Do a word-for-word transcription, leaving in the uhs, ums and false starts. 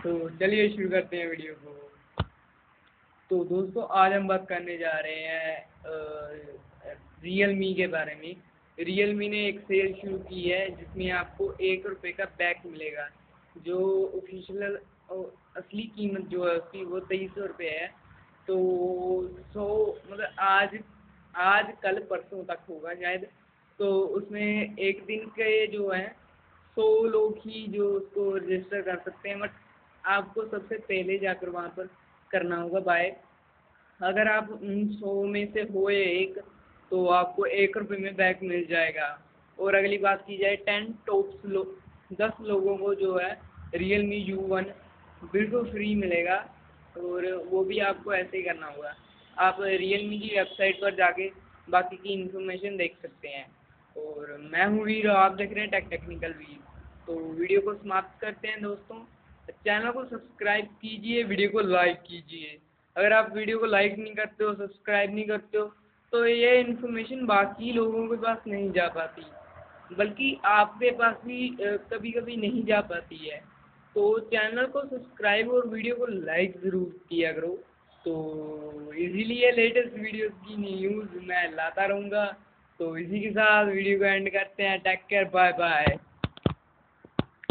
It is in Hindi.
तो चलिए शुरू करते हैं वीडियो को। तो दोस्तों आज हम बात करने जा रहे हैं रियल मी के बारे में। रियल मी ने एक सेल शुरू की है जिसमें आपको एक रुपये का बैक मिलेगा। जो ऑफिशियल असली कीमत जो है उसकी वो तेईस सौ रुपये है। तो सौ मतलब आज आज कल परसों तक होगा शायद। तो उसमें एक दिन के जो है सौ लोग ही जो उसको रजिस्टर कर सकते हैं, बट आपको सबसे पहले जाकर वहाँ पर करना होगा बाय। अगर आप उन सौ में से होए एक तो आपको एक रुपये में बैक मिल जाएगा। और अगली बात की जाए टेन टॉप्स लो दस लोगों को जो है रियल मी यू वन बिल्कुल फ्री मिलेगा। और वो भी आपको ऐसे ही करना होगा। आप रियल मी की वेबसाइट पर जाके बाकी की इन्फॉर्मेशन देख सकते हैं। और मैं हूँ वीर, आप देख रहे हैं टेक टेक्निकल वीर। तो वीडियो को समाप्त करते हैं दोस्तों। चैनल को सब्सक्राइब कीजिए, वीडियो को लाइक कीजिए। अगर आप वीडियो को लाइक नहीं करते हो, सब्सक्राइब नहीं करते हो, तो ये इन्फॉर्मेशन बाकी लोगों के पास नहीं जा पाती, बल्कि आपके पास भी कभी कभी नहीं जा पाती है। तो चैनल को सब्सक्राइब और वीडियो को लाइक ज़रूर किया करो। तो इजीली ये लेटेस्ट वीडियोस की न्यूज़ मैं लाता रहूँगा। तो इसी के साथ वीडियो को एंड करते हैं। Take care, bye bye.